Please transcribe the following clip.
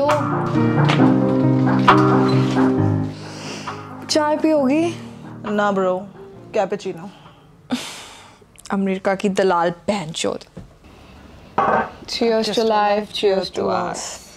चाय पियोगी? ना bro, cappuccino. America की दलाल बहनचोद। Cheers to life, cheers to us.